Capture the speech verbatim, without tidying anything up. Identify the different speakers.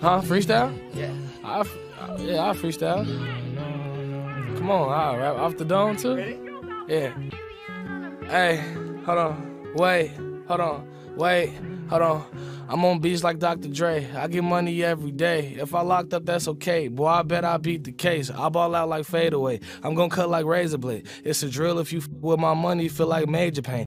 Speaker 1: Huh? Freestyle?
Speaker 2: Yeah.
Speaker 1: I, yeah, I freestyle. Come on, I'll rap off the dome too.
Speaker 2: Ready?
Speaker 1: Yeah. Hey, hold on. Wait, hold on. Wait, hold on. I'm on beats like Doctor Dre. I get money every day. If I locked up, that's okay. Boy, I bet I beat the case. I ball out like fadeaway. I'm gonna cut like razor blade. It's a drill if you f with my money, feel like major pain.